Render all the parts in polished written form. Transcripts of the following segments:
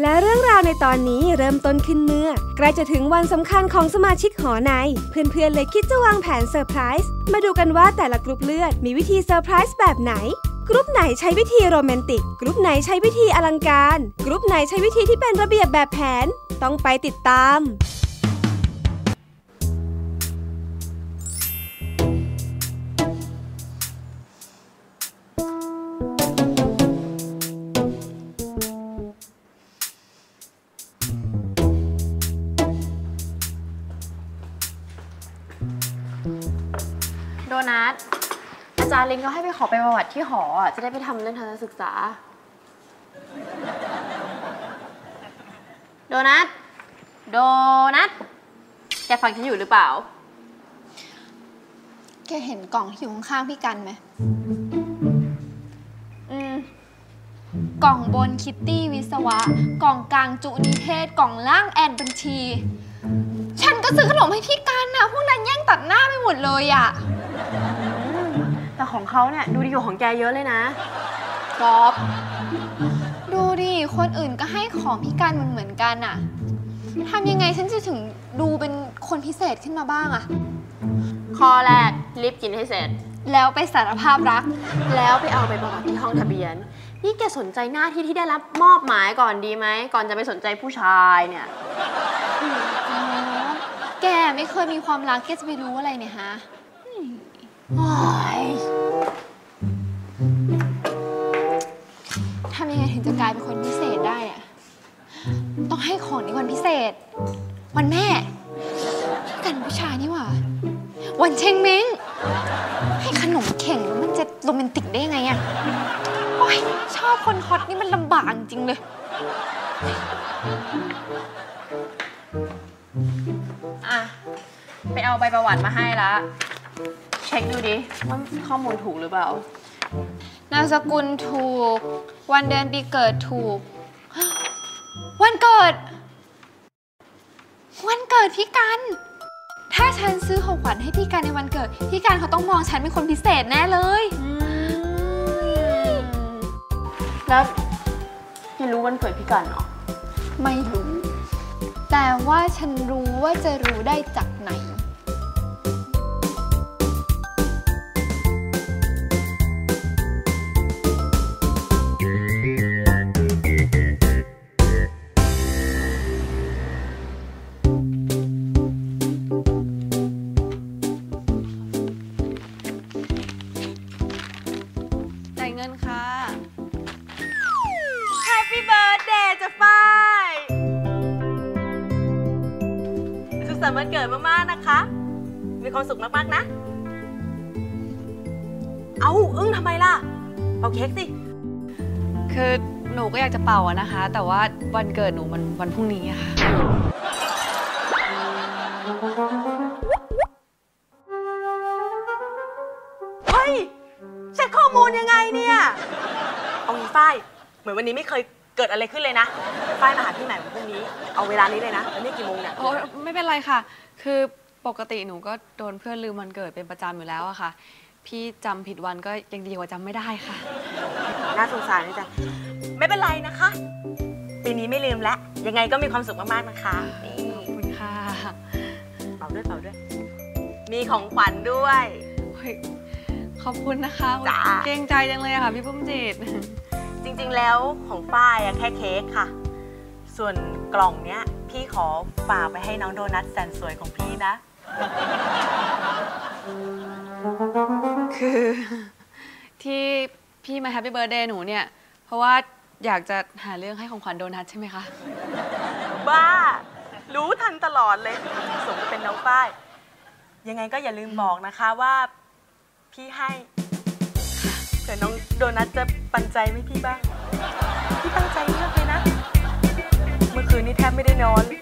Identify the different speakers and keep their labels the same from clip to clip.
Speaker 1: และเรื่องราวในตอนนี้เริ่มต้นขึ้นเมื่อใกล้จะถึงวันสำคัญของสมาชิกหอในเพื่อนๆเลยคิดจะวางแผนเซอร์ไพรส์มาดูกันว่าแต่ละกรุ๊ปเลือดมีวิธีเซอร์ไพรส์แบบไหนกรุ๊ปไหนใช้วิธีโรแมนติกกรุ๊ปไหนใช้วิธีอลังการกรุ๊ปไหนใช้วิธีที่เป็นระเบียบแบบแผนต้องไปติดตาม
Speaker 2: โดนัทอาจารย์ลินก็ให้ไปขอไปประวัติที่หอจะได้ไปทำเรื่องทัศนศึกษาโดนัทแกฟังฉันอยู่หรือเปล่า
Speaker 3: แกเห็นกล่องที่อยู่ข้างๆพี่กันไหมกล่องบนคิตตี้วิศวะกล่องกลางจุนิเทศกล่องล่างแอนบัญชีฉันก็ซื้อขนมให้พี่กันนะพวกนั้นแย่งตัดหน้าไปหมดเลยอะ
Speaker 2: แต่ของเขาเนี่ยดูดีกว่าของแกเยอะเลยนะ
Speaker 3: กอบดูดิคนอื่นก็ให้ของพี่กันเหมือนกันอะทำยังไงฉันจะถึงดูเป็นคนพิเศษขึ้นมาบ้างอะ
Speaker 2: ข้อแรกรีบกินให้เสร็จ
Speaker 3: แล้วไปสารภาพรัก
Speaker 2: แล้วไปเอาไปประวัติที่ห้องทะเบียนนี่แกสนใจหน้าที่ที่ได้รับมอบหมายก่อนดีไหมก่อนจะไปสนใจผู้ชายเนี่ย
Speaker 3: แกไม่เคยมีความรักแกจะไปรู้อะไรเนี่ยฮะทำยังไงถึงจะกลายเป็นคนพิเศษได้อะต้องให้ของในวันพิเศษวันแม่กันผู้ชายนี่หว่าวันเชงเม้งให้ขนมเข่งแล้วมันจะโรแมนติกได้ยังไงอะโอ๊ยชอบคนฮอตนี่มันลำบากจริงเลย
Speaker 2: ไปเอาใบประวัติมาให้ละเช็คดูดิว่าข้อมูลถูกหรือเปล่าน
Speaker 3: ามสกุลถูกวันเดือนปีเกิดถูกวันเกิดพี่กันถ้าฉันซื้อของขวัญให้พี่กันในวันเกิดพี่กันเขาต้องมองฉันเป็นคนพิเศษแน่เลย
Speaker 2: แล้วพี่รู้วันเกิดพี่กันเหรอ
Speaker 3: ไม่รู้แต่ว่าฉันรู้ว่าจะรู้ได้จากไหน
Speaker 2: จ่ายเงินค่ะ Happy Birthday จ้ะฝ้ายสุขสันต์วันเกิดมากๆนะคะมีความสุขมากๆนะเอาอึ้งทำไมล่ะเป่าเค้กสิ
Speaker 4: คือหนูก็อยากจะเป่าอะนะคะแต่ว่าวันเกิดหนูมันวันพรุ่งนี้อะค่ะ
Speaker 2: เฮ้ยเช็คข้อมูลยังไงเนี่ยเอางี้ฝ้ายเหมือนวันนี้ไม่เคยเกิดอะไรขึ้นเลยนะฝ้ายมาหาพี่ใหม่วันพรุ่งนี้เอาเวลานี้เลยนะแล้วนี่กี่โมงเนี่ย
Speaker 4: โอ้ไม่เป็นไรค่ะคือปกติหนูก็โดนเพื่อนลืมวันเกิดเป็นประจำอยู่แล้วอะค่ะพี่จำผิดวันก็ยังดีกว่าจำไม่ได้ค่ะ
Speaker 2: น่าสงสารนะจ๊ะไม่เป็นไรนะคะปีนี้ไม่ลืมแล้วยังไงก็มีความสุขมากๆนะคะ
Speaker 4: ขอบคุณค่ะ
Speaker 2: เป่าด้วยมีของขวัญด้วย
Speaker 4: ขอบคุณนะคะเกรงใจจังเลยอะค่ะพี่ปุ้มจิต
Speaker 2: จริงๆแล้วของฝ้ายแค่เค้กค่ะส่วนกล่องเนี้ยพี่ขอฝากไปให้น้องโดนัทแสนสวยของพี่นะ
Speaker 4: คือที่พี่มาแฮปปี้เบิร์ธเดย์หนูเนี่ยเพราะว่าอยากจะหาเรื่องให้ของขวัญโดนัทใช่ไหมคะ
Speaker 2: บ้ารู้ทันตลอดเลยสมกับเป็นน้องฝ้ายยังไงก็อย่าลืมบอกนะคะว่าพี่ให้เดี๋ยวน้องโดนัทจะปันใจไหมพี่บ้างพี่ตั้งใจเลือกเลยนะเมื่อคืนนี้แทบไม่ได้นอน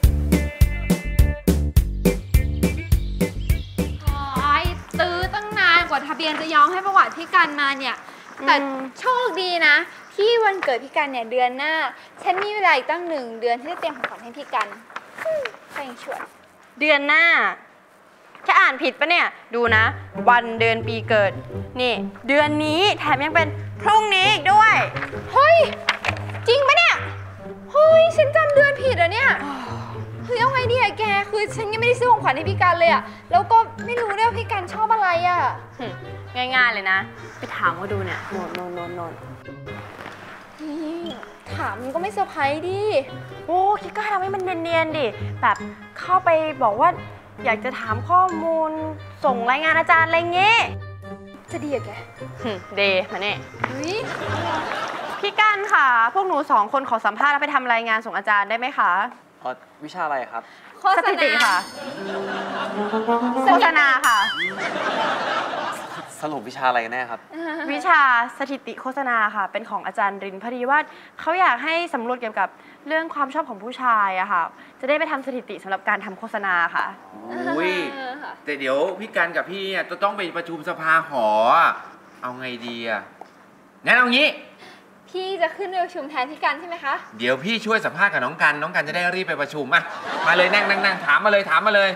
Speaker 3: ตื้อตั้งนานกว่าทะเบียนจะยอมให้ประวัติพี่กันมาเนี่ยแต่โชคดีนะที่วันเกิดพี่กันเนี่ยเดือนหน้าฉันมีเวลาอีกตั้ง1 เดือนที่จะเตรียมของขวัญให้พี่กันใช่ชวน
Speaker 2: เดือนหน้าแค่อ่านผิดปะเนี่ยดูนะวันเดือนปีเกิดนี่เดือนนี้แถมยังเป็นพรุ่งนี้อีกด้วย
Speaker 3: เฮ้ยจริงปะเนี่ยโหฮ้ยฉันจำเดือนผิดเหรอเนี่ยคือเอาไงดีอะแกคือฉันยังไม่ได้ซื้อของขวัญให้พี่กันเลยอะแล้วก็ไม่รู้ด้วยว่าพี่กันชอบอะไรอะ
Speaker 2: ง่ายๆเลยนะไปถามเขาดูเนี่ยโนน
Speaker 3: ถามมันก็ไม่เซอร์ไพรส์ดิ
Speaker 2: โอ้คิดก็ทำให้มันเนียนๆดิแบบเข้าไปบอกว่าอยากจะถามข้อมูลส่งรายงานอาจารย์อะไรเงี้ย
Speaker 3: จะดีอะแก
Speaker 2: เดย์มาเนี่ยพี่กันค่ะพวกหนู2 คนขอสัมภาษณ์แล้วไปทำรายงานส่งอาจารย์ได้ไหมคะ
Speaker 5: วิชาอะไรครับ
Speaker 2: สถิติค่ะโฆษณาค่ะ
Speaker 5: สรุปวิชาอะไรแน่ครับ
Speaker 2: วิชาสถิติโฆษณาค่ะเป็นของอาจารย์รินพอดีว่าเขาอยากให้สำรวจเกี่ยวกับเรื่องความชอบของผู้ชายอะค่ะจะได้ไปทำสถิติสำหรับการทำโฆษณาค่ะ
Speaker 6: อุ้ยแต่เดี๋ยวพี่กันกับพี่จะต้องไปประชุมสภาหอเอาไงดีอะงั้นเอางี้
Speaker 3: พี่จะขึ้นไปประชุมแทนพี่กันใช่ไหมคะ
Speaker 6: เดี๋ยวพี่ช่วยสัมภาษณ์กับน้องกันจะได้รีบไปประชุมมาเลยนั่งถามมาเลย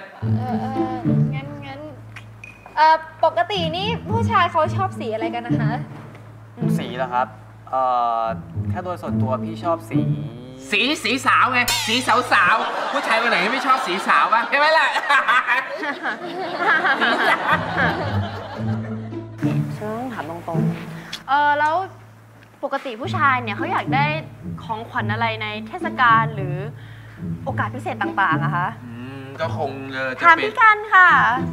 Speaker 3: งั้นปกตินี่ผู้ชายเขาชอบสีอะไรกันนะคะ
Speaker 5: สีเหรอครับแค่โดยส่วนตัวพี่ชอบ
Speaker 6: สีสาวไงสีสาวผู้ชายคนไหนไม่ชอบสีสาวบ้างใช่ไหมล่ะ
Speaker 2: ฉันต้องถามตรงๆแล้วปกติผู้ชายเนี่ยเขาอยากได้ของขวัญอะไรในเทศกาลหรือโอกาสพิเศษต่างๆอะคะ
Speaker 6: ก็คงจะ
Speaker 2: ถามพี่กันค่ะ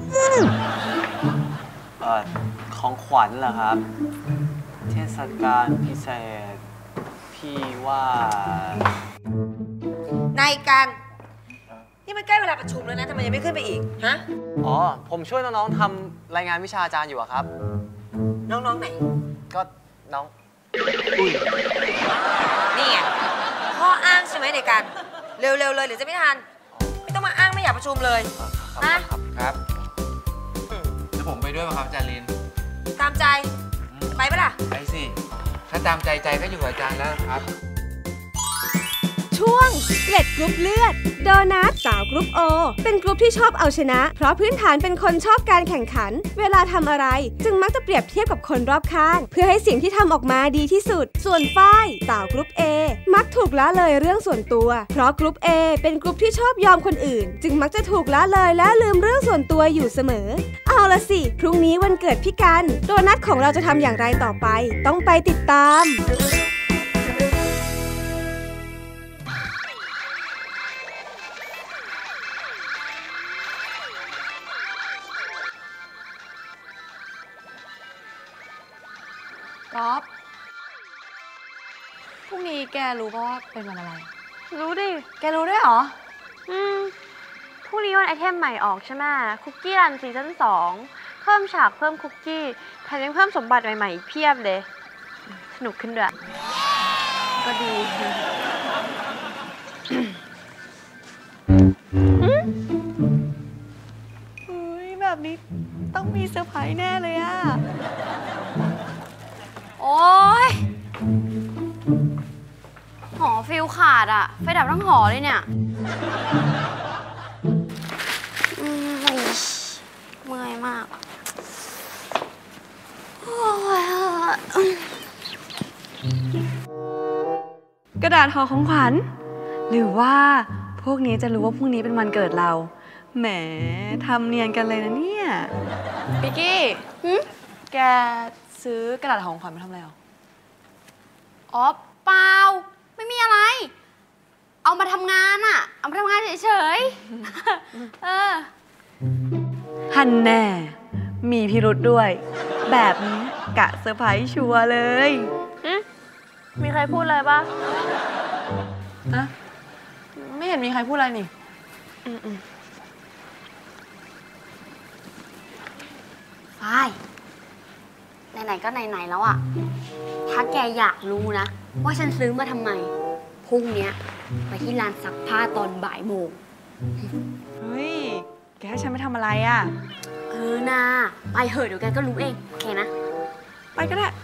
Speaker 5: ของขวัญเหรอครับเทศกาลพิเศษพี่ว่
Speaker 7: านายกันนี่มันใกล้เวลาประชุมแล้วนะทำไมยังไม่ขึ้นไปอีกฮะ
Speaker 5: ผมช่วยน้องๆทำรายงานวิชาอาจารย์อยู่ครับ
Speaker 7: น้องๆไหน
Speaker 5: ก็น้อง
Speaker 7: นี่ไงข้ออ้างใช่ไหมในการเร็วๆเลยหรือจะไม่ทันไม่ต้องมาอ้างไม่อยากประชุมเลย
Speaker 6: ครับจะผมไปด้วยป่ะครับอาจารย์ลิน
Speaker 7: ตามใจไปปะล่ะ
Speaker 6: ไปสิถ้าตามใจก็อยู่กับอาจารย์แล้วครับ
Speaker 1: ช่วงเกล็ดกรุ๊ปเลือดโดนัทสาวกรุ๊ปโอเป็นกรุ๊ปที่ชอบเอาชนะเพราะพื้นฐานเป็นคนชอบการแข่งขันเวลาทำอะไรจึงมักจะเปรียบเทียบกับคนรอบข้างเพื่อให้สิ่งที่ทำออกมาดีที่สุดส่วนฝ้ายสาวกรุ๊ป A มักถูกละเลยเรื่องส่วนตัวเพราะกรุ๊ป A เป็นกรุ๊ปที่ชอบยอมคนอื่นจึงมักจะถูกละเลยและลืมเรื่องส่วนตัวอยู่เสมอเอาละสิพรุ่งนี้วันเกิดพี่กันโดนัทของเราจะทำอย่างไรต่อไปต้องไปติดตาม
Speaker 4: ก๊อฟพรุ่งนี้แกรู้ป่ะว่าเป็นวันอะไร
Speaker 2: รู้ดิ
Speaker 4: แกรู้ด้วยเหรอ
Speaker 2: พรุ่งนี้วันไอเทมใหม่ออกใช่ไหมคุกกี้รันซีซั่น2เพิ่มฉากเพิ่มคุกกี้แถมยังเพิ่มสมบัติใหม่ๆอีกเพียบเลยสนุกขึ้นด้วยก็ดี
Speaker 4: แบบนี้ต้องมีเซอร์ไพรส์แน่เลยอะ
Speaker 3: โอ๊ยหอฟิลขาดอะไฟดับทั้งหอเลยเนี่ยเมื่อยมาก
Speaker 4: กระดาษห่อของขวัญหรือว่าพวกนี้จะรู้ว่าพรุ่งนี้เป็นวันเกิดเราแหมทำเนียนกันเลยนะเนี่ยปิกกี้แกซื้อกระดาษห่อของขวัญมาทำอะไรหรอ
Speaker 3: อ๋อเปล่าไม่มีอะไรเอามาทำงานอะเอามาทำงานเฉย
Speaker 4: ๆฮันแน่มีพิรุธด้วยแบบนี้กะเซอร์ไพรส์ชัวร์เลย
Speaker 2: มีใครพูดอะไรป่ะ
Speaker 4: ไม่เห็นมีใครพูดอะไรนี่
Speaker 3: ฝ้ายไหนๆก็ไหนๆแล้วอะถ้าแกอยากรู้นะว่าฉันซื้อมาทำไมพรุ่งนี้ไปที่ร้านซักผ้าตอนบ่ายโมง
Speaker 4: เฮ้ยแกให้ฉันไปทำอะไรอะ
Speaker 3: นะไปเหอะเดี๋ยวแกก็รู้เองโอเคนะ
Speaker 4: ไปก็ได้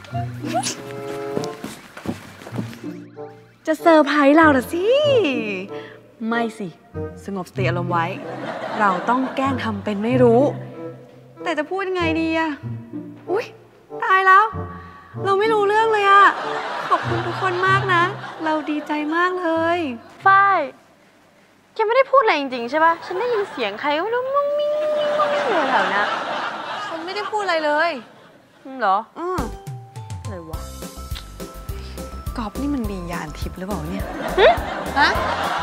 Speaker 4: จะเซอร์ไพรส์เราเหรอสิไม่สิสงบสติอารมณ์ไว้เราต้องแกล้งทำเป็นไม่รู้แต่จะพูดยังไงดีอะอุ๊ยตายแล้วเราไม่รู้เรื่องเลยอะขอบคุณทุกคนมากนะ เราดีใจมากเลย
Speaker 2: ฝ้ายแกไม่ได้พูดอะไรจริงๆใช่ปะฉันได้ยินเสียงใครก็ไม่รู้มุ้งมิ้งมุ้งมิ้งอยู่แถวนั้น
Speaker 4: ฉันไม่ได้พูดอะไรเลย
Speaker 2: เหรออะไรวะ
Speaker 4: กอบนี่มันมียานทิพย์หรือเปล่าเนี่ย
Speaker 3: ฮะ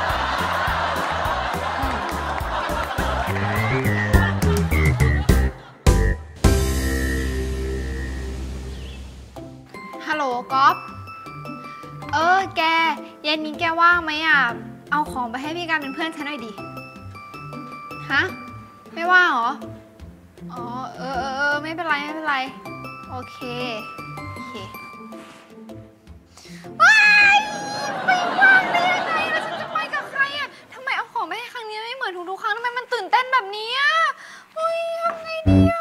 Speaker 3: ฮัลโหลก๊อฟแกเย็นนี้แกว่างไหมอ่ะเอาของไปให้พี่การเป็นเพื่อนฉันหน่อยดิฮะไม่ว่างเหรออ๋อไม่เป็นไรโอเคว้ายไม่ว่างได้ยังไงแล้วฉันจะไปกับใครอ่ะทำไมเอาของไปให้ครั้งนี้ไม่เหมือนทุกๆครั้งทำไมมันตื่นเต้นแบบนี้อ่ะเฮ้ยทำไงดีอ่ะ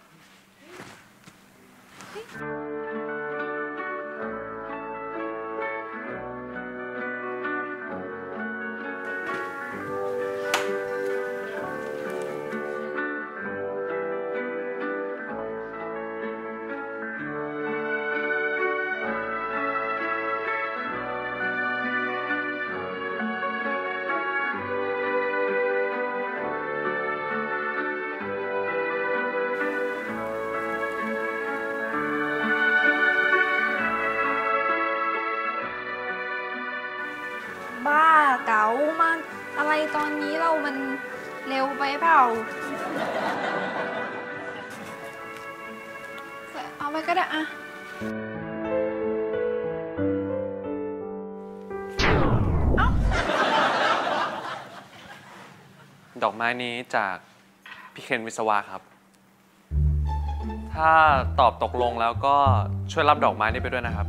Speaker 3: บ้าเก๋ามาอะไรตอนนี้เรามันเร็วไปเปล่าเอาไปก็ได้อะ
Speaker 5: ดอกไม้นี้จากพี่เคนวิศวะครับถ้าตอบตกลงแล้วก็ช่วยรับดอกไม้นี้ไปด้วยนะครับ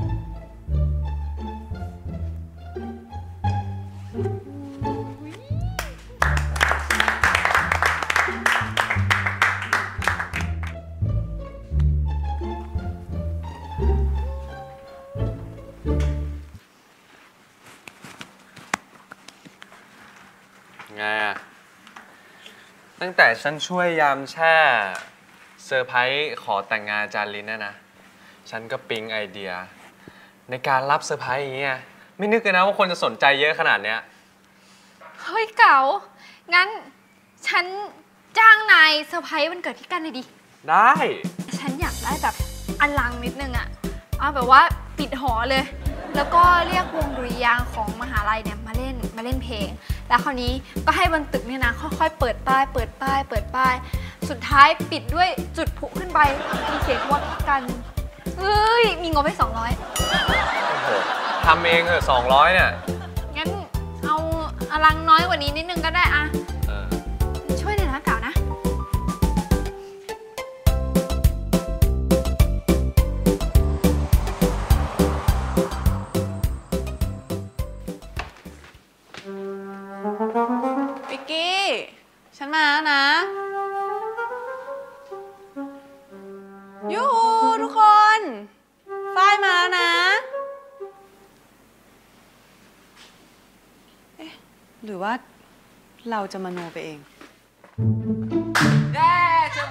Speaker 5: ไงอะตั้งแต่ฉันช่วยยามแช่เซอร์ไพรส์ขอแต่งงานอาจารย์ลินนะ ฉันก็ปิ๊งไอเดียในการรับเซอร์ไพรส์อย่างเงี้ยไม่นึกเลยนะว่าคนจะสนใจเยอะขนาดเนี้ย
Speaker 3: เฮ้ยเก๋างั้นฉันจ้างนายเซอร์ไพรส์วันเกิดพี่กันเลยดิ
Speaker 5: ได้
Speaker 3: ฉันอยากได้แบบอลังนิดนึงอะเอาแบบว่าปิดหอเลยแล้วก็เรียกวงดุริยางค์ของมหาลัยเนี่ยมาเล่นเพลงแล้วคราวนี้ก็ให้บนตึกเนี่ยนะค่อยๆเปิดป้ายสุดท้ายปิดด้วยจุดพลุขึ้นไปมีเสียงว่ากันมีงบให้200โอ้
Speaker 5: โหทำเองเหรอ200เนี่ย
Speaker 3: งั้นเอาอลังน้อยกว่านี้นิดนึงก็ได้อะช่วยหน่อยนะเก่านะ
Speaker 4: ปิกกี้ฉันมาแล้วนะยูฮูทุกคนฝ้ายมาแล้วนะเอ๊ะหรือว่าเราจะมโนไปเอง
Speaker 6: ได้จะ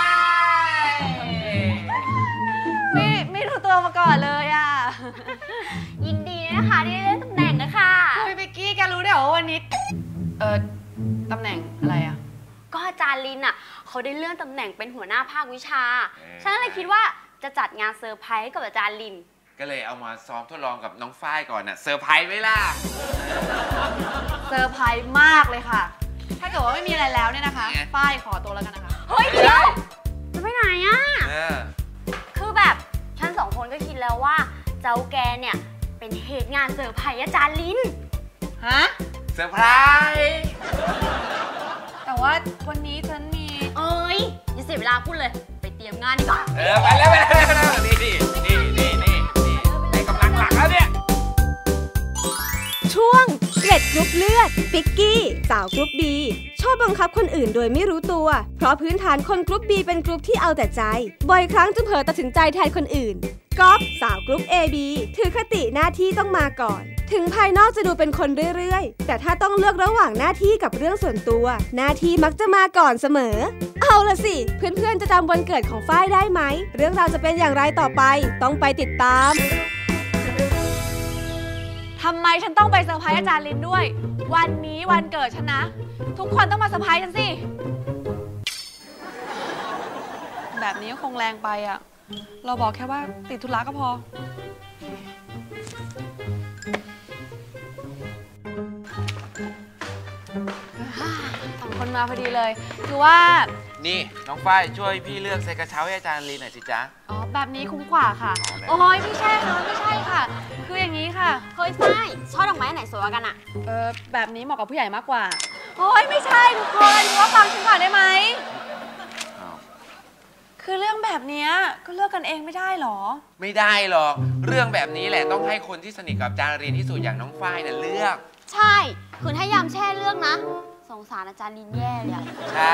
Speaker 4: ไม่รู้ตัวมาก่อนเลยอ่ะ
Speaker 3: ยินดีนะคะที่ได้เล่นตำแหน่งนะคะ
Speaker 4: เฮ้ยปิกกี้แกรู้ได้เหรอว่าวันนี้ตำแหน่งอะไรอ่ะ
Speaker 8: ก็อาจารย์ลินอ่ะเขาได้เลื่อนตำแหน่งเป็นหัวหน้าภาควิชาฉันเลยคิดว่าจะจัดงานเซอร์ไพรส์กับอาจารย์ลิน
Speaker 6: ก็เลยเอามาซ้อมทดลองกับน้องฝ้ายก่อนน่ะเซอร์ไพรส์ไหมล่ะ
Speaker 4: เซอร์ไพรส์มากเลยค่ะถ้าเกิดว่าไม่มีอะไรแล้วเนี่ยนะคะฝ้ายขอตัวแล้วกันนะคะ
Speaker 8: เฮ้ยเดี๋ยวจะไปไหนอ่ะคือแบบฉัน2คนก็คิดแล้วว่าเจ้าแกเนี่ยเป็นเหตุงานเซอร์ไพรส์อาจารย์ลิน
Speaker 4: ฮะ
Speaker 6: เซอร์ไพรส์
Speaker 4: แต่ว่าวันนี้ฉันมี
Speaker 8: อย่าเสียเวลาพูดเลยไปเตรียมงานดีกว่า
Speaker 6: ไปแล้วนี่ในกำลังหลักแล้วเนี่ย
Speaker 1: ช่วงเกล็ดกรุ๊ปเลือดปิกกี้สาวกรุ๊ปบีชอบบังคับคนอื่นโดยไม่รู้ตัวเพราะพื้นฐานคนกรุ๊ปบีเป็นกรุ๊ปที่เอาแต่ใจบ่อยครั้งจึงเผลอตัดสินใจแทนคนอื่นก๊อฟสาวกรุ๊ป AB ถือคติหน้าที่ต้องมาก่อนถึงภายนอกจะดูเป็นคนเรื่อยๆแต่ถ้าต้องเลือกระหว่างหน้าที่กับเรื่องส่วนตัวหน้าที่มักจะมาก่อนเสมอเอาล่ะสิเพื่อนๆจะจำวันเกิดของฝ้ายได้ไหมเรื่องราวจะเป็นอย่างไรต่อไปต้องไปติดตาม
Speaker 4: ทำไมฉันต้องไปเซอร์ไพรส์อาจารย์ลินด้วยวันนี้วันเกิดฉันนะทุกคนต้องมาเซอร์ไพรส์ฉันสิแบบนี้ก็คงแรงไปอ่ะเราบอกแค่ว่าติดธุระก็พอสองคนมาพอดีเลยคือว่า
Speaker 6: นี่น้องฝ้ายช่วยพี่เลือกใส่กระเช้าให้อาจารย์ลีหน่อยสิจ๊ะ
Speaker 4: อ๋อแบบนี้คุ้มกว่าค่ะโอ้ยไม่ใช่ค่ะไม่ใช่ค่ะคืออย่างนี้ค่ะ
Speaker 8: เฮ้ยฝ้ายช่อดอกไม้ไหนสวยกว่ากันอะ
Speaker 4: แบบนี้เหมาะกับผู้ใหญ่มากกว่าโอ้ยไม่ใช่ทุกคนว่าฟังฉันก่อนได้ไหมคือเรื่องแบบนี้ก็เลือกกันเองไม่ได้หรอ
Speaker 6: ไม่ได้หรอกเรื่องแบบนี้แหละต้องให้คนที่สนิทกับอาจารย์ลีที่สุดอย่างน้องฝ้ายน่ะเลือก
Speaker 8: ใช่คือถ้ายามแช่เลือกนะสงสารอาจารย์ลินแย่เลยอะ
Speaker 6: ใช่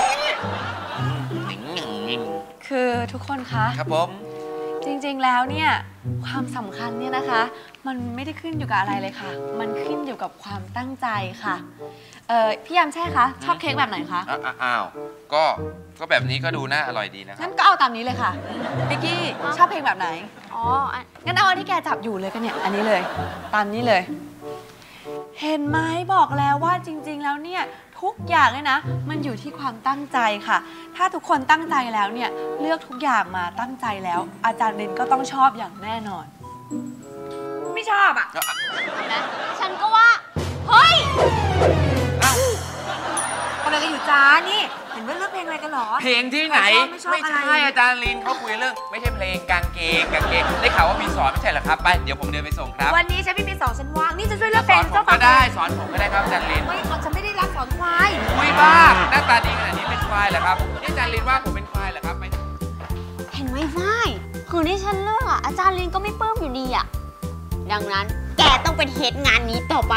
Speaker 4: คือทุกคนคะ
Speaker 6: ครับผม
Speaker 4: จริงๆแล้วเนี่ยความสำคัญเนี่ยนะคะมันไม่ได้ขึ้นอยู่กับอะไรเลยค่ะมันขึ้นอยู่กับความตั้งใจค่ะพี่ยามแช่คะชอบเค้กแบบไหนคะ
Speaker 6: อ้าวก็แบบนี้ก็ดูน่าอร่อยดีนะ
Speaker 4: งั้นก็เอาตามนี้เลยค่ะบิกกี้ชอบเพลงแบบไหนอ๋องั้นเอาอันที่แกจับอยู่เลยกันเนี่ยอันนี้เลยตามนี้เลยเห็นไหมบอกแล้วว่าจริงๆแล้วเนี่ยทุกอย่างเลยนะมันอยู่ที่ความตั้งใจค่ะถ้าทุกคนตั้งใจแล้วเนี่ยเลือกทุกอย่างมาตั้งใจแล้วอาจารย์ลินก็ต้องชอบอย่างแน่นอนไม่ชอบอ่ะ
Speaker 8: นะฉันก็ว่าเฮ้ย
Speaker 7: อะไรกันอยู่จ้านี่เห็นว่าเลือกเพลงอะไรกันหรอ
Speaker 6: เพลงที่ไหนไม่ใช่อาจารย์ลินเขาคุยเรื่องไม่ใช่เพลงกางเกงได้ข่าวว่ามีสอนไม่ใช่เหรอครับไปเดี๋ยวผมเดินไปส่งครับ
Speaker 7: วันนี้ฉันไม่มีสอนฉันว่างนี่จะช่วยเลือกเพลง
Speaker 6: เจ้าก็ได้สอนผมก็ได้ครับอาจารย์ลิน
Speaker 7: ไม่ฉันไม่ได้รักสอนควาย
Speaker 6: คุยบ้าหน้าตาดีขนาดนี้เป็นควายเหรอครับนี่อาจารย์ลินว่าผมเป็นควายเหรอครับไป
Speaker 8: เห็นไหมฝ้ายคือที่ฉันเลือกอ่ะอาจารย์ลินก็ไม่ปลื้มอยู่ดีอ่ะดังนั้นแกต้องเป็นเฮดงานนี้ต่อไป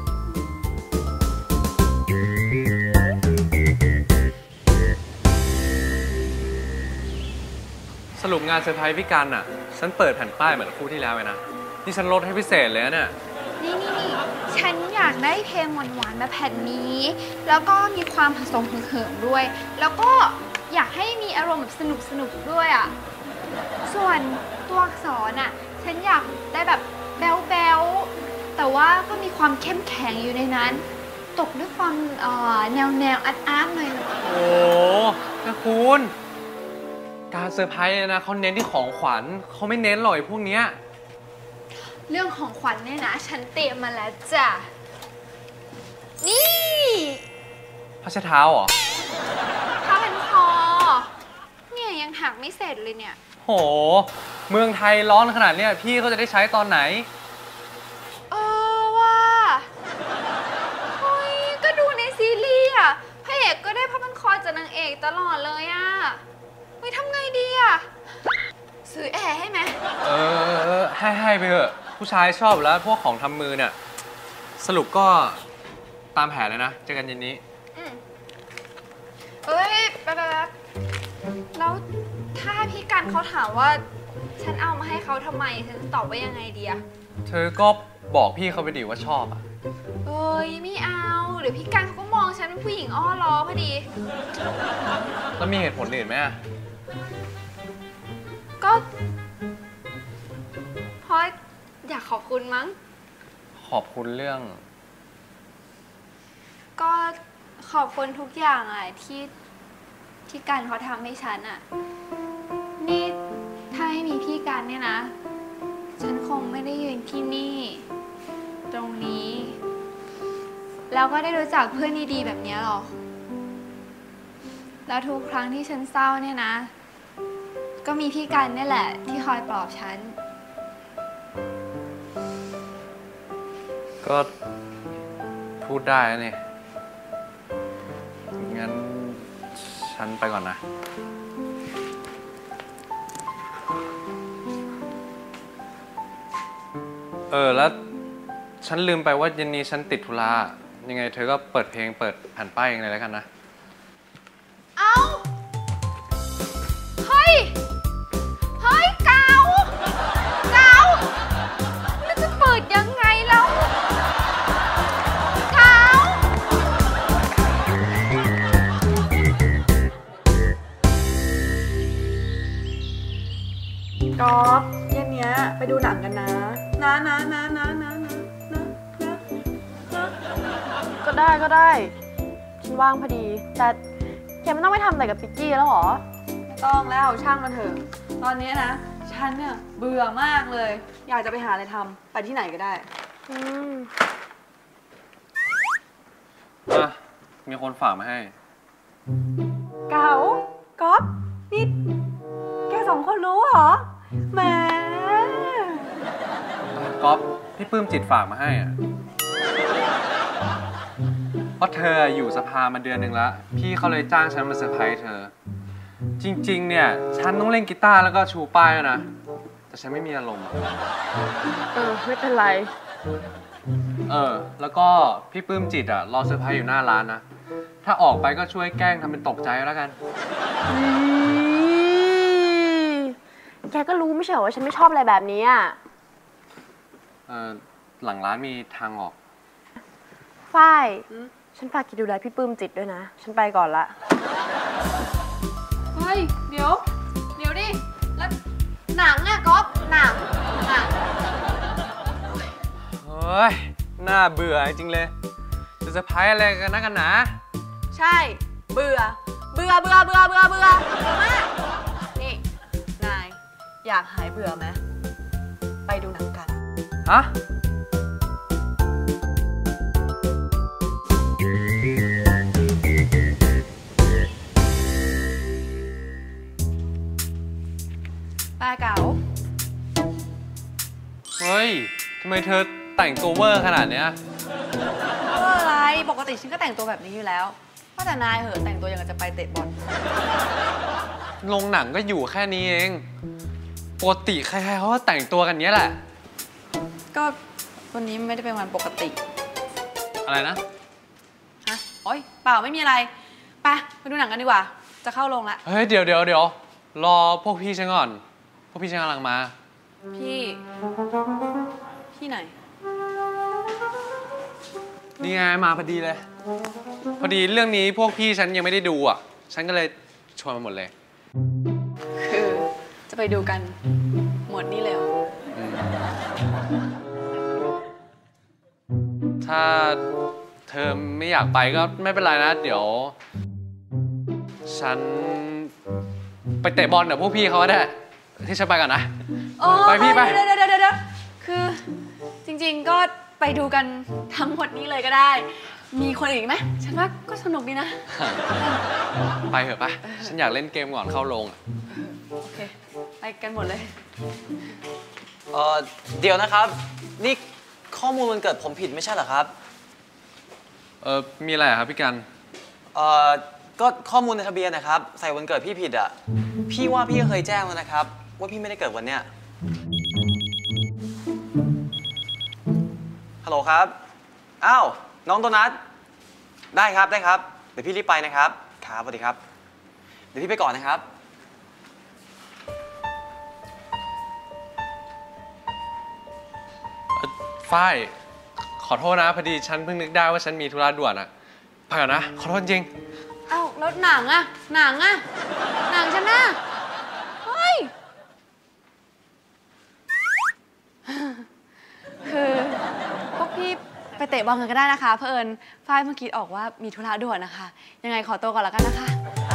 Speaker 5: สรุปงานเซอร์ไพรส์พี่กันอ่ะฉันเปิดแผ่นป้ายเหมือนคู่ที่แล้วเลยนะนี่ฉันลดให้พิเศษเลยนะเนี่ย
Speaker 3: นี่ฉันอยากได้เพลงหวานๆแบบแผ่นนี้แล้วก็มีความผสมเขิมๆด้วยแล้วก็อยากให้มีอารมณ์แบบสนุกด้วยอ่ะส่วนตัวอักษรอ่ะฉันอยากได้แบบแบ๊วๆแต่ว่าก็มีความเข้มแข็งอยู่ในนั้นตกด้วยความแนวอาร์ตหน่อย
Speaker 5: โอ้นะคุณการเซอร์ไพรส์นะเขาเน้นที่ของขวัญเขาไม่เน้นหรอกพวกเนี้ย
Speaker 3: เรื่องของขวัญเนี่ยนะฉันเตรียมมาแล้วจ้ะนี่
Speaker 5: ผ้าเช็ดเท้าเหรอ
Speaker 3: ผ้าพันคอเนี่ยยังถักไม่เสร็จเลยเนี่ย
Speaker 5: โหเมืองไทยร้อนขนาดเนี้ยพี่เขาจะได้ใช้ตอนไหน
Speaker 3: ว่าเฮ้ยก็ดูในซีรีส์อ่ะพระเอกก็ได้ผ้าพันคอจากนางเอกตลอดเลยอ่ะทำไงดีอ่ะซื้อแอร์ให้ไหม
Speaker 5: ให้ไปเถอะผู้ชายชอบแล้วพวกของทำมือเนี่ยสรุปก็ตามแผนเลยนะเจอกันเย็นนี้
Speaker 3: เฮ้ยแป๊บแล้วถ้าพี่กันเขาถามว่าฉันเอามาให้เขาทำไมฉันจะตอบว่ายังไงดีอะ
Speaker 5: เธอก็บอกพี่เขาไปดิว่าชอบอ่ะ
Speaker 3: ไม่เอาเดี๋ยวพี่กันเขาก็มองฉันเป็นผู้หญิงอ้อล้อพอดี
Speaker 5: แล้วมีเหตุผลอื่นไหม
Speaker 3: ก็เพราะอยากขอบคุณมั้ง
Speaker 5: ขอบคุณเรื่อง
Speaker 3: ก็ขอบคุณทุกอย่างอะที่กันเขาทำให้ฉันอะนี่ถ้าไม่มีพี่กันเนี่ยนะฉันคงไม่ได้ยืนที่นี่ตรงนี้แล้วก็ได้รู้จักเพื่อนดีๆแบบนี้หรอกแล้วทุกครั้งที่ฉันเศร้าเนี่ยนะก็มีพี่กันนี่แหละที่คอยปลอบฉัน
Speaker 5: ก็พูดได้นี่งั้นฉันไปก่อนนะแล้วฉันลืมไปว่าเย็นนี้ฉันติดธุระยังไงเธอก็เปิดเพลงเปิดแผ่นป้ายเองเลยแล้วกันนะ
Speaker 3: เฮ้ยเกาแล้วจะเปิดยังไงแล้ว
Speaker 4: ก๊อฟเย็นเนี้ยไปดูหนังกันนะก็ได้ฉันว่างพอดีแต่แกไม่ต้องไปทำอะไรกับปิกกี้แล้วหรอไม่ต้องแล้วช่างมันเถอะตอนนี้นะฉันเนี่ยเบื่อมากเลยอยากจะไปหาอะไรทำไปที่ไหนก็ได้
Speaker 5: มีคนฝากมาให้
Speaker 4: เก๋าก๊อฟนี่แกสองคนรู้เหรอแหม
Speaker 5: ก๊อฟพี่ปื้มจิตฝากมาให้อ่ะเพราะเธออยู่สภามาเดือนหนึ่งแล้วพี่เขาเลยจ้างฉันมาเซอร์ไพรส์เธอจริงๆเนี่ยฉันต้องเล่นกีตาร์แล้วก็ชูป้ายนะแต่ฉันไม่มีอารมณ์
Speaker 4: ไม่เป็นไร
Speaker 5: แล้วก็พี่ปื้มจิตรอเซอร์ไพรส์อยู่หน้าร้านนะถ้าออกไปก็ช่วยแกล้งทำเป็นตกใจแล้วกัน
Speaker 8: แกก็รู้ไม่ใช่เหรอว่าฉันไม่ชอบอะไรแบบนี้
Speaker 5: หลังร้านมีทางออก
Speaker 8: ฝ้ายฉันฝากคิดดูแลพี่ปื้มจิตด้วยนะฉันไปก่อนละ
Speaker 4: เฮ้ยเดี๋ยวดิแล้วหนังก๊อฟหนัง
Speaker 5: เฮ้ยน่าเบื่อจริงเลยจะเซอร์ไพรส์อะไรกันนะกันนะ
Speaker 4: ใช่เบื่อมากนี่นายอยากหายเบื่อไหมไปดูหนังกัน
Speaker 5: ฮะ
Speaker 4: ป้าเก๋า
Speaker 5: เฮ้ยทำไมเธอแต่งตัวเวอร์ขนาดเนี้ย
Speaker 4: อะไรปกติฉันก็แต่งตัวแบบนี้อยู่แล้วว่าแต่นายเหอะแต่งตัวอย่างจะไปเตะบอล
Speaker 5: โรงหนังก็อยู่แค่นี้เองปกติใครๆเขาก็แต่งตัวกันเนี้ยแหละ
Speaker 4: ก็วันนี้ไม่ได้เป็นวันปกติ
Speaker 5: อะไรนะ
Speaker 4: ฮะโอ๊ยเปล่าไม่มีอะไรไปดูหนังกันดีกว่าจะเข้าโรงละ
Speaker 5: เฮ้ยเดี๋ยวรอพวกพี่ฉันก่อนพวกพี่ฉันกำลังมา
Speaker 4: พี่ไหน
Speaker 5: นี่ไงมาพอดีเลยพอดีเรื่องนี้พวกพี่ฉันยังไม่ได้ดูฉันก็เลยชวนมาหมดเลย
Speaker 4: คือจะไปดูกันหมดนี่เลย
Speaker 5: ถ้าเธอไม่อยากไปก็ไม่เป็นไรนะเดี๋ยวฉันไปเตะบอลกับพวกพี่เขาได้ที่ฉันไปก่อนนะไปพี่ไป
Speaker 4: เดี๋ยวคือจริงๆก็ไปดูกันทั้งหมดนี้เลยก็ได้มีคนอื่นไหมฉันว่าก็สนุกดีนะ
Speaker 5: ไปเถอะไปฉันอยากเล่นเกมก่อนเข้าโรง
Speaker 4: โอเคไปกันหมดเลย
Speaker 9: เดี๋ยวนะครับนี่ข้อมูลมันเกิดผมผิดไม่ใช่เหรอครับ
Speaker 5: มีอะไรครับพี่กัน
Speaker 9: ก็ข้อมูลในทะเบียนนะครับใส่วันเกิดพี่ผิดพี่ว่าพี่ก็เคยแจ้งแล้วนะครับว่าพี่ไม่ได้เกิดวันเนี้ยฮัลโหลครับอ้าวน้องโดนัทได้ครับเดี๋ยวพี่รีบไปนะครับครับสวัสดีครับเดี๋ยวพี่ไปก่อนนะครับ
Speaker 5: ฝ้ายขอโทษนะพอดีฉันเพิ่งนึกได้ว่าฉันมีธุระด่วนไปก่อนนะขอโทษจริง
Speaker 4: อ้าวแล้วหนังฉันเฮ้ยคือพวกพี่ไปเตะบอลกันก็ได้นะคะเผอิญฝ้ายเมื่อกี้ออกว่ามีธุระด่วนนะคะยังไงขอตัวก่อนแล้วกันนะคะ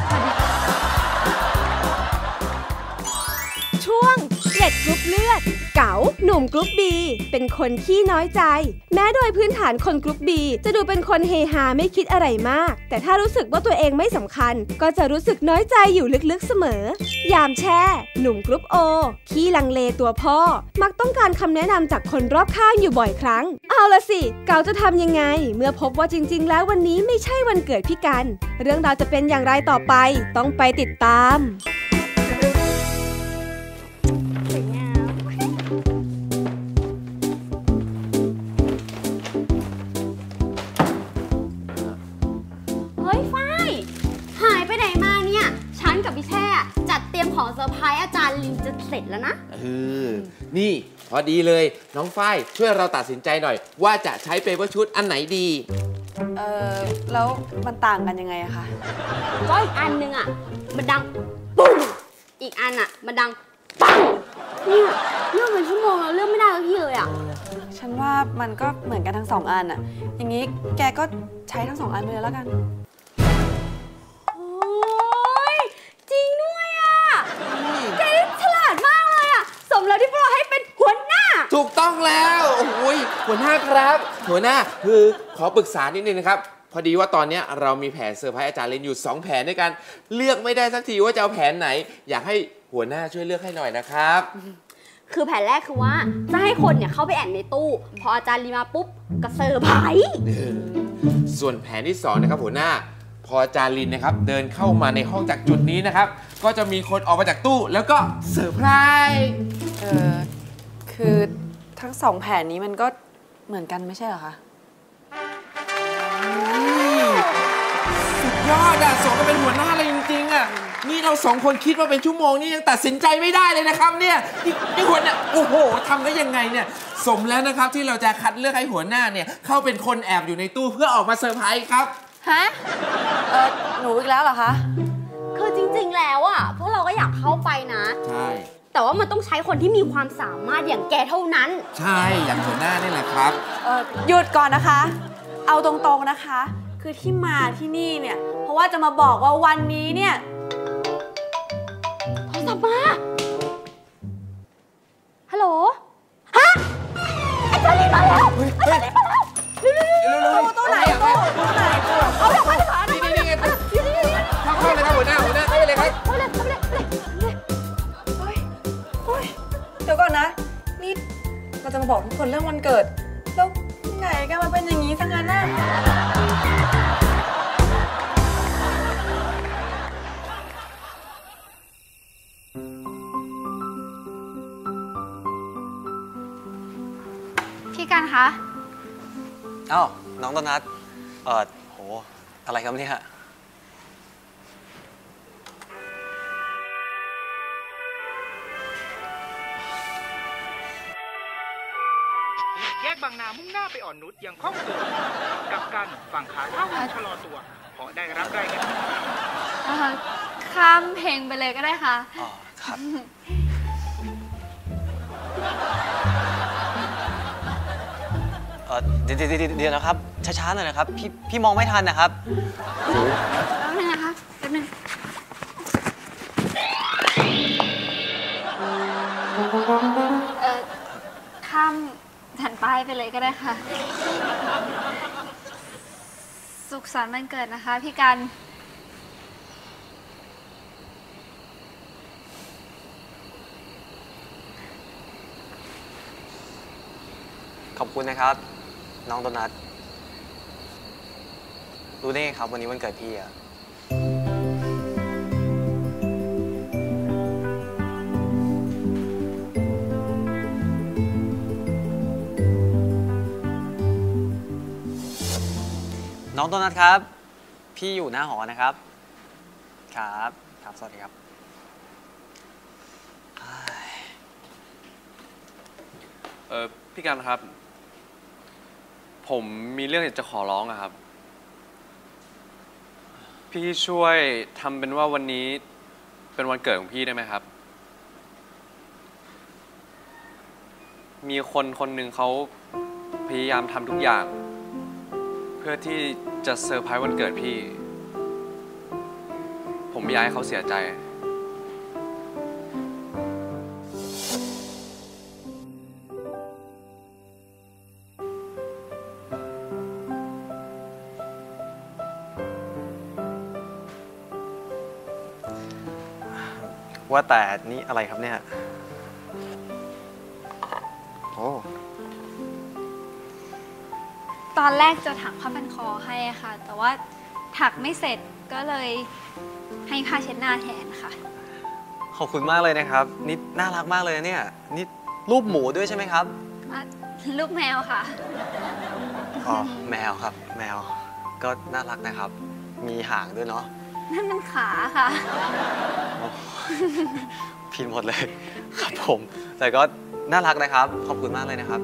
Speaker 1: ช่วงเกล็ดกรุ๊ปเลือดเก๋าหนุ่มกรุ๊ปบีเป็นคนขี้น้อยใจแม้โดยพื้นฐานคนกรุ๊ปบีจะดูเป็นคนเฮฮาไม่คิดอะไรมากแต่ถ้ารู้สึกว่าตัวเองไม่สำคัญก็จะรู้สึกน้อยใจอยู่ลึกๆเสมอยามแช่หนุ่มกรุ๊ปโอขี้ลังเลตัวพ่อมักต้องการคำแนะนำจากคนรอบข้างอยู่บ่อยครั้งเอาละสิเก๋าจะทำยังไงเมื่อพบว่าจริงๆแล้ววันนี้ไม่ใช่วันเกิดพี่กันเรื่องราวจะเป็นอย่างไรต่อไปต้องไปติดตาม
Speaker 8: ของเซอร์ไพรส์อาจารย์ลินจะเสร็จแล้วนะ
Speaker 6: นี่พอดีเลยน้องฝ้ายช่วยเราตัดสินใจหน่อยว่าจะใช้เปเปอร์ชุดอันไหนดี
Speaker 4: แล้วมันต่างกันยังไงอะคะ
Speaker 8: ก็อีกอันนึงมันดังปุ้งอีกอันมันดังปังเนี่ยเลือกเป็นชั่วโมงแล้วเลือกไม่ได้สักทีเลยอ่ะ
Speaker 4: ฉันว่ามันก็เหมือนกันทั้ง2 อันอะอย่างนี้แกก็ใช้ทั้ง2 อันไปเลยแล้วกัน
Speaker 8: โอ้ยจริงด้วยอ่ะแกนี่ฉลาดมากเลยอ่ะสมแล้วที่พวกเราให้เป็นหัวหน้า
Speaker 6: ถูกต้องแล้วโอ้ยหัวหน้าครับ หัวหน้าคือขอปรึกษานิดนึงนะครับ พอดีว่าตอนนี้เรามีแผนเซอร์ไพรส์อาจารย์ลินอยู่2 แผนด้วยกันเลือกไม่ได้สักทีว่าจะเอาแผนไหน อยากให้หัวหน้าช่วยเลือกให้หน่อยนะครับ
Speaker 8: คือแผนแรกคือว่าจะให้คนเนี่ยเข้าไปแอบในตู้พออาจารย์ลีมาปุ๊บก็เซอร์ไพรส์
Speaker 6: ส่วนแผนที่2นะครับหัวหน้าพออาจารย์ลินนะครับเดินเข้ามาในห้องจากจุดนี้นะครับก็จะมีคนออกมาจากตู้แล้วก็เซอร์ไพรส์
Speaker 4: คือทั้ง2 แผนนี้มันก็เหมือนกันไม่ใช่เหรอคะ
Speaker 6: สุดยอดอะสมก็เป็นหัวหน้าเลยจริงๆอะนี่เรา2 คนคิดว่าเป็นชั่วโมงนี่ยังตัดสินใจไม่ได้เลยนะครับเนี่ยนี่หัวหน้าโอ้โหทำได้ยังไงเนี่ยสมแล้วนะครับที่เราจะคัดเลือกให้หัวหน้าเนี่ยเข้าเป็นคนแอบอยู่ในตู้เพื่อออกมาเซอร์ไพรส์ครับ
Speaker 4: ฮะ หนูอีกแล้วเหรอคะ
Speaker 8: คือจริงๆแล้วอ่ะพวกเราก็อยากเข้าไปนะ
Speaker 6: ใช่
Speaker 8: แต่ว่ามันต้องใช้คนที่มีความสามารถอย่างแกเท่านั้น
Speaker 6: ใช่อย่างหัวหน้านี่แหละครับ
Speaker 4: หยุดก่อนนะคะ เอาตรงๆนะคะ คือที่มาที่นี่เนี่ย เพราะว่าจะมาบอกว่าวันนี้เนี่ย
Speaker 8: โทรศัพท์มา ฮัลโหล ฮะอาจารย์ลีมาแล้วอาจารย์ลีมาแล้วตู้ไหนตู้ไหนเอาเดี๋ยวมาเดี๋ยวมา
Speaker 6: นี่ไงเข้าเลยครับหัวหน้าเข้าไปเลยครับ
Speaker 8: เข้าเลย
Speaker 4: เดี๋ยวก่อนนะ นี่เราจะมาบอกทุกคนเรื่องวันเกิด แล้วไงกันมาเป็นอย่างนี้ซะงั้นน่ะ
Speaker 3: พี่กันคะ
Speaker 9: อ้าวน้องโดนัทโหอะไรครับเนี่ย
Speaker 10: แยกบางนามุ่งหน้าไปอ่อนนุชยังคล่องตัวกับกันฝั่งขาเข้ายังชะลอตัวเพราะได้รับรายงาน
Speaker 3: ข้ามเพลงไปเลยก็ได้ค่ะ
Speaker 9: อ๋อครับ เดี๋ยวนะครับช้าๆหน่อยนะครับพี่มองไม่ทันนะครับ
Speaker 3: แป๊บนึงนะคะแป๊บนึงข้ามแผ่นป้ายไปเลยก็ได้ค่ะ สุขสันต์วันเกิดนะคะพี่กัน
Speaker 9: ขอบคุณนะครับน้องโดนัทรู้ได้ไงครับวันนี้วันเกิดพี่อะน้องโดนัทครับพี่อยู่หน้าหอนะครับครับสวัสดีครับ
Speaker 5: พี่กันครับผมมีเรื่องอยากจะขอร้องอะครับพี่ช่วยทำเป็นว่าวันนี้เป็นวันเกิดของพี่ได้ไหมครับมีคนหนึ่งเขาพยายามทำทุกอย่างเพื่อที่จะเซอร์ไพรส์วันเกิดพี่ผมไม่อยากให้เขาเสียใจ
Speaker 9: ว่าแต่นี่อะไรครับเนี่ยโอ้
Speaker 3: ตอนแรกจะถักผ้าพันคอให้ค่ะ แต่ว่าถักไม่เสร็จก็เลยให้ผ้าเช็ดหน้าแทนค่ะ
Speaker 9: ขอบคุณมากเลยนะครับนี่น่ารักมากเลยเนี่ยนี่รูปหมูด้วยใช่ไหมครับ
Speaker 3: ลูกแมวค่ะ
Speaker 9: อ๋อแมวครับแมวก็น่ารักนะครับมีหางด้วยเนาะ
Speaker 3: นั่นมันขาค่ะ
Speaker 9: ผิดหมดเลยครับผมแต่ก็น่ารักนะครับขอบคุณมากเลยนะครับ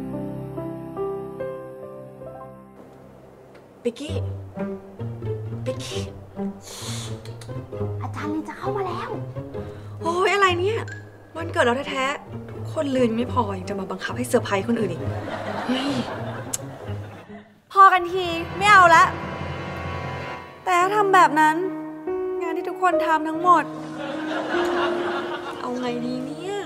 Speaker 4: ปิกกี้
Speaker 8: อาจารย์ลินจะเข้ามาแล้ว
Speaker 4: โอ้ยอะไรเนี่ยวันเกิดเราแท้ๆทุกคนลืมไม่พอยังจะมาบังคับให้เซอร์ไพรส์คนอื่นอีกพอกันทีไม่เอาละแต่ถ้าทำแบบนั้นงานที่ทุกคนทำทั้งหมดเอาไงดีเนี่ย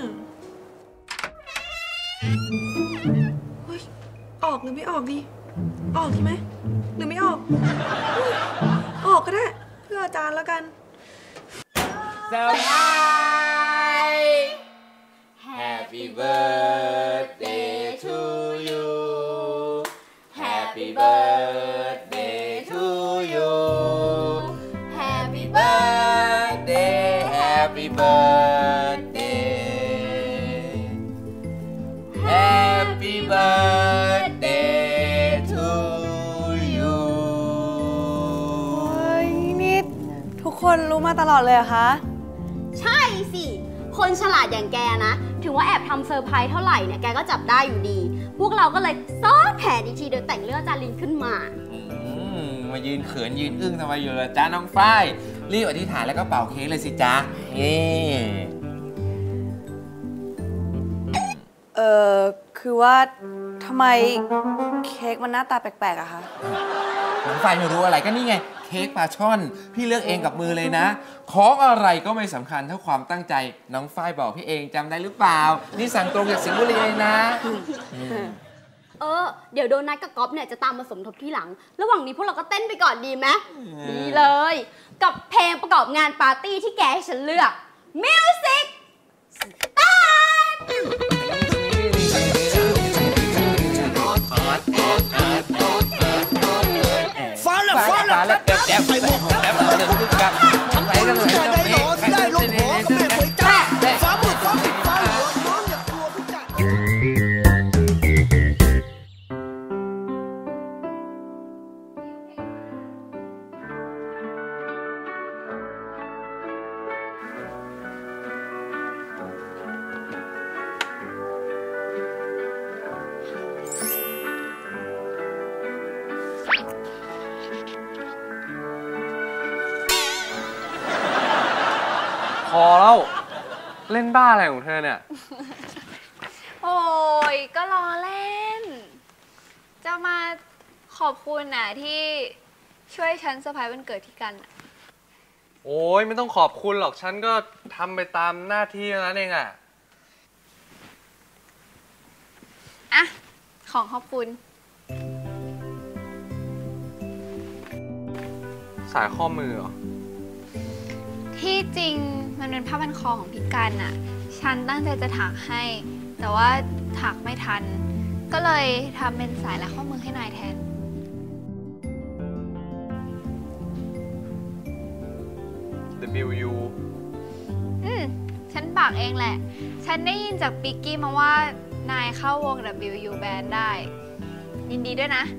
Speaker 4: เฮ้ยออกหรือไม่ออกดีออกดีไหมหรือไม่ออกออกก็ได้เพื่ออาจารย์แล้วกัน
Speaker 6: เซอร์ไพรส์ Happy birthday to you Happy birthday to you Happy birthday Happy birthday Happy birthday to you
Speaker 4: เฮ้ยนี่ทุกคนรู้มาตลอดเลยเหรอคะ
Speaker 8: ใช่สิคนฉลาดอย่างแกนะถึงว่าแอบทำเซอร์ไพรส์เท่าไหร่เนี่ยแกก็จับได้อยู่ดีพวกเราก็เลยซ้อนแผนอีกทีโดยแต่งเรื่องอาจารย์ลินขึ้นมา
Speaker 6: มายืนเขินยืนอึ้งทำไมอยู่ล่ะจ๊ะน้องฝ้ายรีบอธิษฐานแล้วก็เป่าเค้กเลยสิจ๊ะ
Speaker 4: คือว่าทำไมเค้กมันหน้าตาแปลกๆอะคะ
Speaker 6: น้องฝ้ายไม่รู้อะไรก็นี่ไงเค้กปลาช่อนพี่เลือกเองกับมือเลยนะของอะไรก็ไม่สำคัญเท่าความตั้งใจน้องฝ้ายบอกพี่เองจำได้หรือเปล่านี่สั่งตรงจากสิงห์บุรีเลยนะ
Speaker 8: เดี๋ยวโดนัทกับก๊อฟเนี่ยจะตามมาสมทบที่หลังระหว่างนี้พวกเราก็เต้นไปก่อนดีไหมดีเลยกับเพลงประกอบงานปาร์ตี้ที่แกให้ฉันเลือกมิวสิกสตาร์ท
Speaker 10: ฟ้าละฟ้าละแอบไปหมดแล้วทำคนรู้จักได้หรอที่ได้ลงหัวก็ไม่เคยจ้าฟ้ามืดฟ้าปิดฟ้าหลวงน้องอย่ากลัวพี่จ๋า
Speaker 5: พอแล้วเล่นบ้าอะไรของเธอเนี่ย
Speaker 3: โอ้ยก็ล้อเล่นจะมาขอบคุณนะที่ช่วยฉันเซอร์ไพรส์วันเกิดที่กัน
Speaker 5: โอ้ยไม่ต้องขอบคุณหรอกฉันก็ทำไปตามหน้าที่นั้นเอง
Speaker 3: อะของขอบคุณ
Speaker 5: สายข้อมือเหรอ
Speaker 3: ที่จริงมันเป็นผ้าพันคอของพี่กันน่ะฉันตั้งใจจะถักให้แต่ว่าถักไม่ทันก็เลยทำเป็นสายและข้อมือให้นายแทน
Speaker 5: WU
Speaker 3: ฉันปักเองแหละฉันได้ยินจากปิกกี้มาว่านายเข้าวง WU Band ได้ยินดีด้วยนะ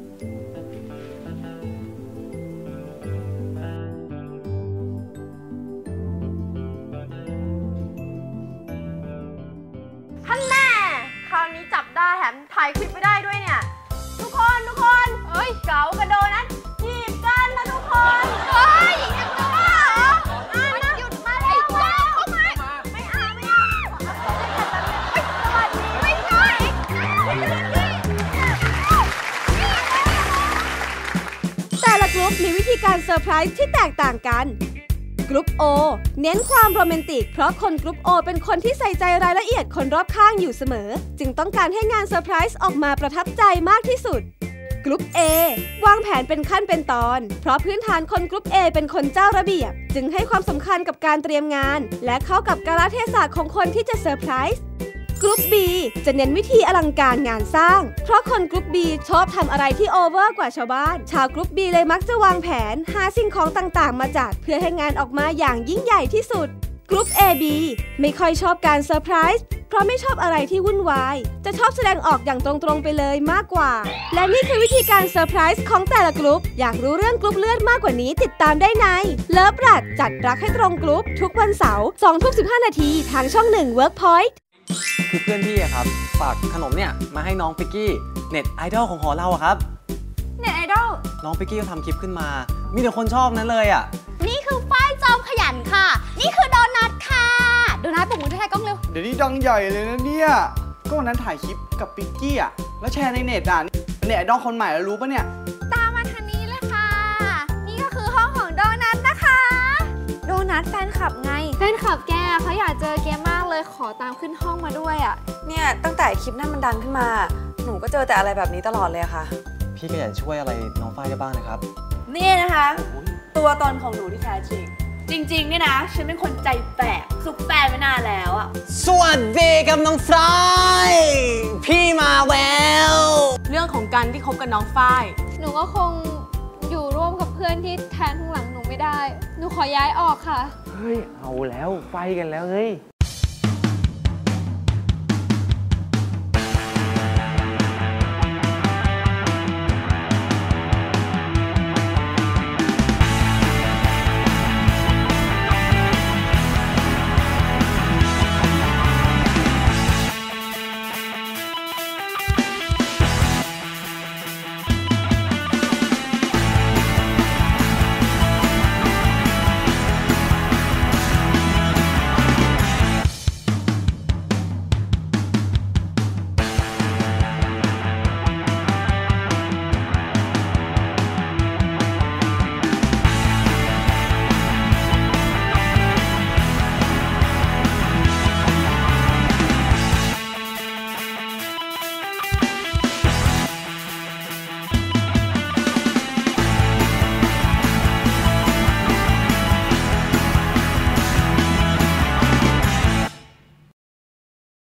Speaker 2: คราวนี้จับได้แถมถ่ายคลิปไปได้ด้วยเนี่ยทุกคนเอ้ยเก๋ากระโดดนั้นจีบกันนะทุกคน
Speaker 3: เฮ้ยยังจะบ้าเหรอหยุดมาเลยเข้ามา
Speaker 2: ไม่เอาสวัสดี
Speaker 3: ไม่ใช่
Speaker 1: แต่ละกลุ่มมีวิธีการเซอร์ไพรส์ที่แตกต่างกันกลุ่ม O เน้นความโรแมนติกเพราะคนกลุ่ม O เป็นคนที่ใส่ใจรายละเอียดคนรอบข้างอยู่เสมอจึงต้องการให้งานเซอร์ไพรส์ออกมาประทับใจมากที่สุดกลุ่ม A วางแผนเป็นขั้นเป็นตอนเพราะพื้นฐานคนกลุ่ม A เป็นคนเจ้าระเบียบจึงให้ความสำคัญกับการเตรียมงานและเข้ากับกาลเทศะของคนที่จะเซอร์ไพรส์กลุ่ม B จะเน้นวิธีอลังการงานสร้างเพราะคนกลุ่ม B ชอบทำอะไรที่โอเวอร์กว่าชาวบ้านชาวกลุ่ม B เลยมักจะวางแผนหาสิ่งของต่างๆมาจัดเพื่อให้งานออกมาอย่างยิ่งใหญ่ที่สุดกลุ่ม AB ไม่ค่อยชอบการเซอร์ไพรส์เพราะไม่ชอบอะไรที่วุ่นวายจะชอบแสดงออกอย่างตรงๆไปเลยมากกว่าและนี่คือวิธีการเซอร์ไพรส์ของแต่ละกลุ่มอยากรู้เรื่องกลุ่มเลือดมากกว่านี้ติดตามได้ในเลิฟรัดจัดรักให้ตรงกลุ่มทุกวันเสาร์ 20:15 น.ทางช่อง 1 Workpoint
Speaker 9: คือเพื่อนพี่อะครับฝากขนมเนี่ยมาให้น้องปิกกี้เน็ตไอดอลของหอเราอะครับ
Speaker 3: เน็ตไอดอล
Speaker 9: น้องปิกกี้ก็ทำคลิปขึ้นมา มีแต่คนชอบนั้นเลยอ่ะ
Speaker 8: นี่คือฝ้ายจอมขยันค่ะ นี่คือโดนัทค่ะ โดนัทปลุกมือถ่ายกล้องเร็ว
Speaker 11: เดี๋ยวนี้ดังใหญ่เลยนะเนี่ย ก็วันนั้นถ่ายคลิปกับปิกกี้อ่ะ แล้วแชร์ในเน็ตอ่ะเน็ตไอดอลคนใหม่แล้วรู้ปะเนี่ย
Speaker 3: ตามมาทางนี้เลยค่ะ นี่ก็คือห้องของโดนัทนะคะ โดนัทแฟนคลับไง แฟนคลับแกเขาอยากเจอแกมากเลยขอตามขึ้นห้องมาด้วยอ่ะ
Speaker 4: เนี่ยตั้งแต่คลิปนั้นมันดังขึ้นมา หนูก็เจอแต่อะไรแบบนี้ตลอดเลยอะค่ะ
Speaker 9: พี่ก็อยากช่วยอะไรน้องฝ้ายได้บ้างนะครับ
Speaker 4: นี่นะคะ ตัวตนของหนูที่แท้จริง จริงๆเนี่ยนะ ฉันเป็นคนใจแตกซุกแฟนไม่นานแล้วอะ
Speaker 9: สวัสดีกับน้องฝ้ายพี่มาแล้ว
Speaker 2: เรื่องของการที่คบกับน้องฝ้าย
Speaker 3: หนูก็คงอยู่ร่วมกับเพื่อนที่แทนข้างหลังหนูไม่ได้ หนูขอย้ายออกค่ะ
Speaker 6: เฮ้ย เอาแล้วไฟกันแล้วเฮ้ย